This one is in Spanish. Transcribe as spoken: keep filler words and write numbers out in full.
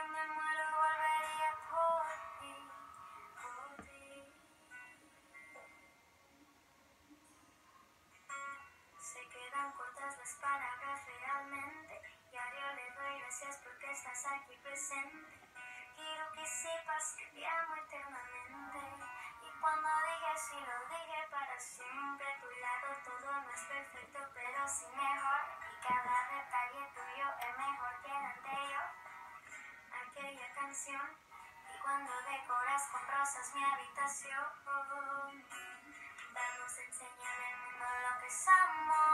me muero volvería por ti, por ti. Se quedan cortas las palabras realmente. Diario le doy gracias porque estás aquí presente. Quiero que sepas que te amo eternamente. Y cuando dije sí lo dije para siempre. A tu lado todo no es perfecto pero sí mejor. Y cada detalle tuyo es mejor que el anterior. Aquella canción. Y cuando decoras con rosas mi habitación. Vamos a enseñar al mundo lo que somos.